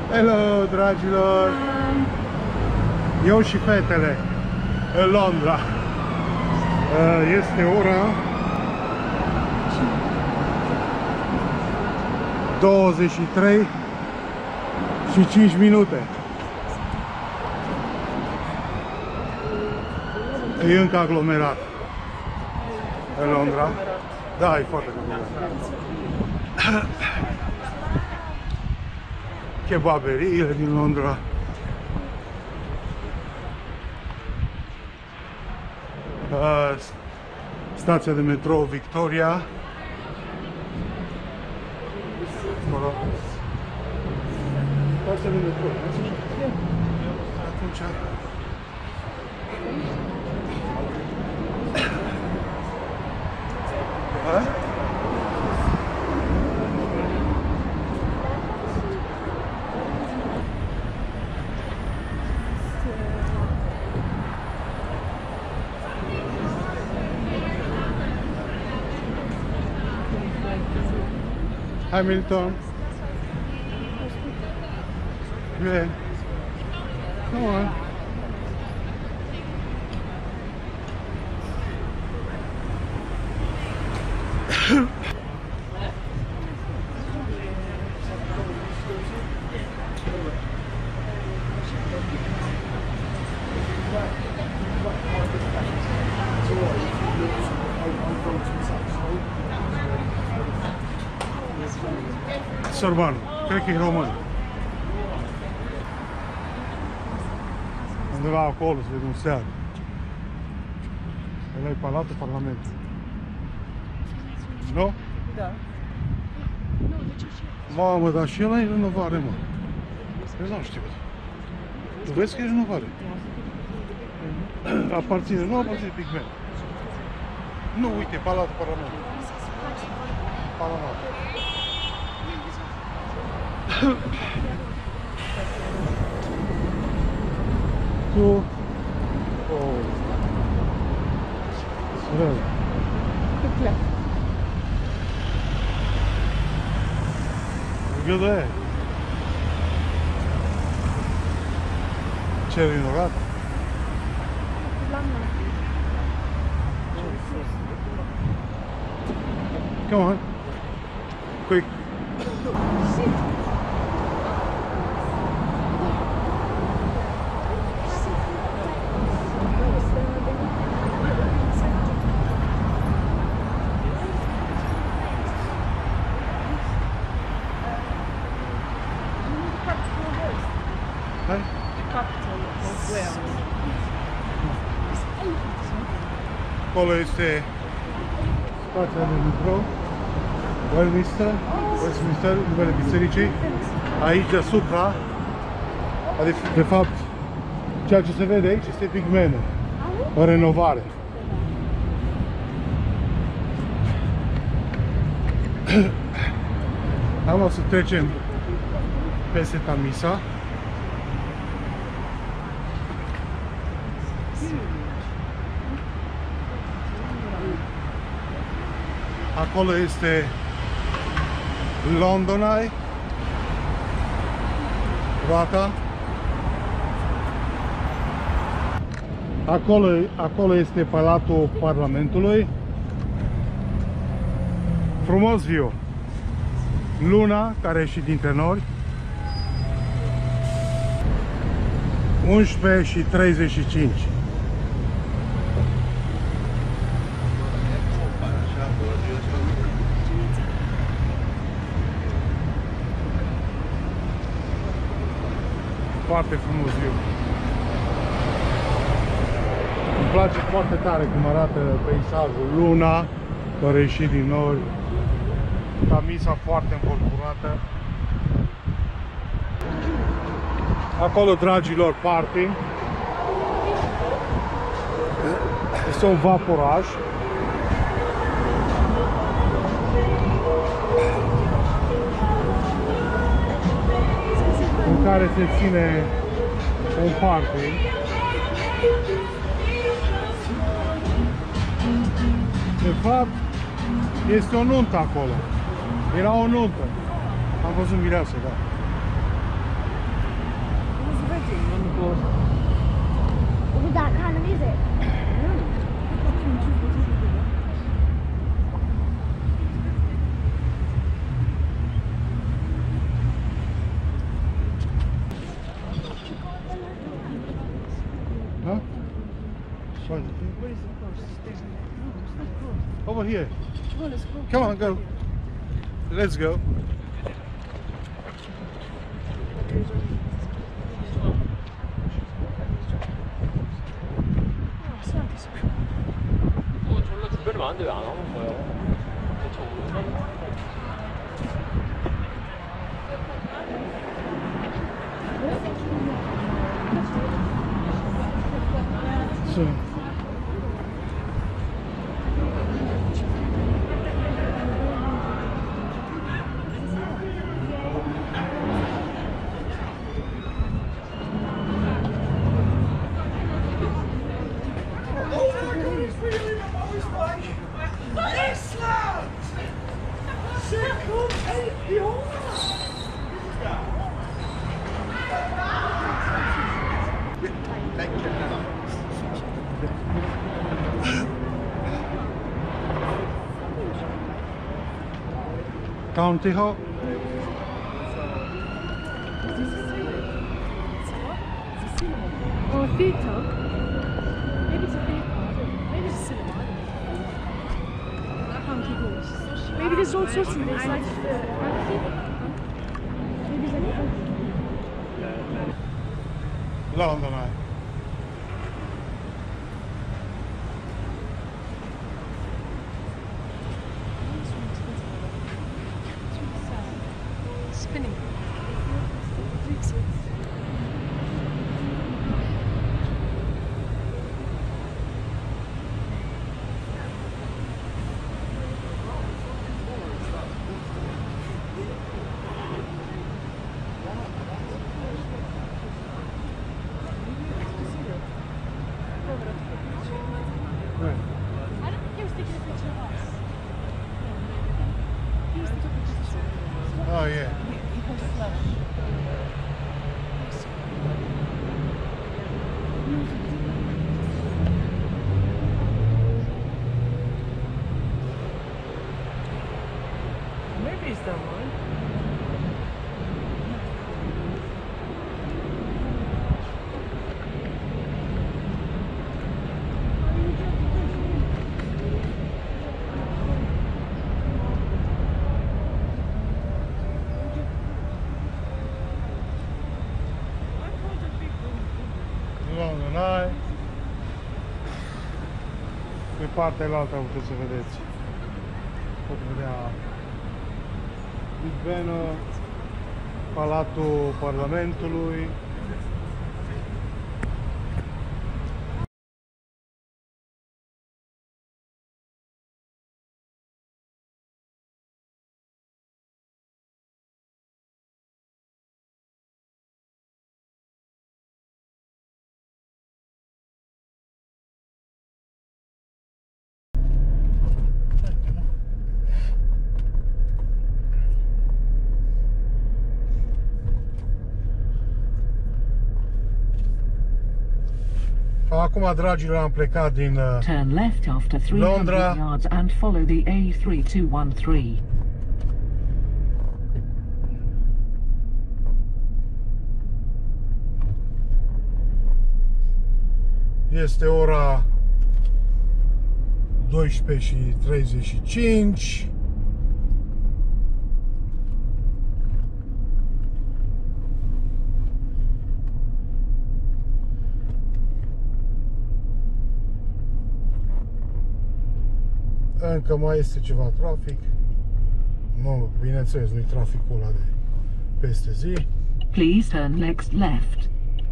Hello, dragilor! Eu și fetele în Londra. Este ora 23 și 5 minute. E încă aglomerat în Londra. Da, e foarte aglomerat. Kebaberiile din Londra. Stația de metrou Victoria. Stația de metrou, atunci. Hamilton. Good. Come on. Sorban, cred că e român. Undeva acolo, se vede un seară. Ăla e Palatul Parlamentului. Nu? Da. Mamă, dar și ăla e renovare, mă. Eu n-am știut. Tu vezi că e renovare? Aparține, nu aparține Pigment. Nu, uite, Palatul Parlamentului. Parlamentul. Tu... Oh... Surel. Gândă. Ce rinorat? Come on. Quick. Hai. Capital of Wales. Acolo este stația de metrou Westminster, numele bisericii. Aici deasupra, de fapt, ceea ce se vede aici este Big Ben, o renovare. Am o să trecem peste Tamisa. Acolo este London Eye, roata. Acolo este Palatul Parlamentului. Frumos view. Luna care a ieșit dintre nori. 11:35. Foarte frumos view. Îmi place foarte tare cum arată peisajul. Luna care a ieșit din nori. Tamisa foarte învolburată. Acolo, dragilor, party. Este un vaporaj. În care se ține un party. De fapt, este o nuntă acolo. Era o nuntă. Am văzut mireasă, da. heading on the board. We don't know, is it? Huh? Sorry. What is it called? Over here. Well, it's called. Come on, go. Let's go. 졸라 준비를 많은데 왜 안 하는 거예요? 대체 오는 So. County Hall. Or a theatre? Maybe it's a theatre. Maybe it's a cinema. I can't keep all. Maybe there's all sorts of things like. Maybe there's like. London Eye. Spinning. Right. I don't think he was taking a picture of us. He was taking a picture of us. Oh yeah. He posted love. Maybe it's that one. London Eye. Pe partea altă puteți să vedeți. Pot vedea Big Ben, Palatul Parlamentului. Acum, dragilor, am plecat din Turn left after 300 Londra. yards and follow the A3213. Este ora 12:35. Încă mai este ceva trafic. Nu, bineînțeles, nu-i traficul ăla de peste zi. Please turn next left.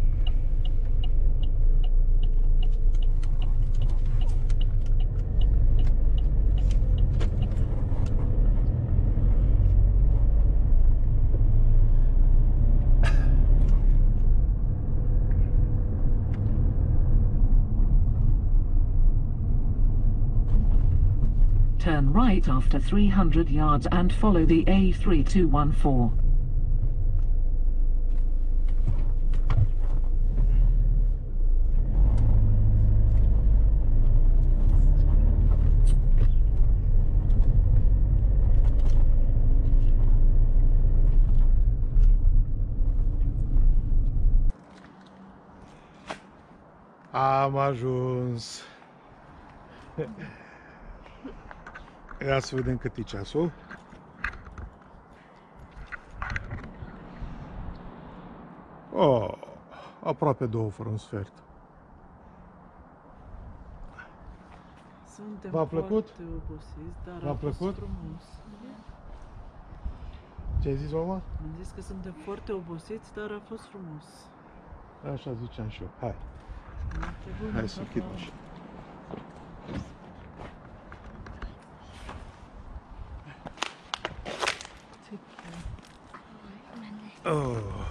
Turn right after 300 yards and follow the A3214. Am ajuns. Ia să vedem cât e ceasul. Oh, aproape 2 fără un sfert. Suntem V-a plăcut? foarte obosiți, dar V-a a fost plăcut? frumos. Ce ai zis, mama? Am zis că suntem foarte obosiți, dar a fost frumos. Așa ziceam și eu. Hai, Noapte bună, hai să pa, închid pa. mașina. Oh.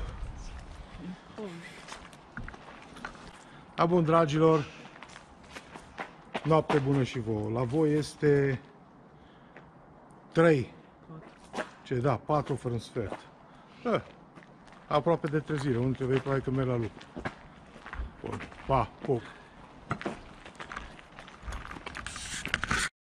Bun, dragilor, noapte bună și vouă. La voi este 3. Ce, da, 4 fără un sfert. Aproape de trezire. Unul dintre voi probabil că merg la lucru. Bun, pa, pup.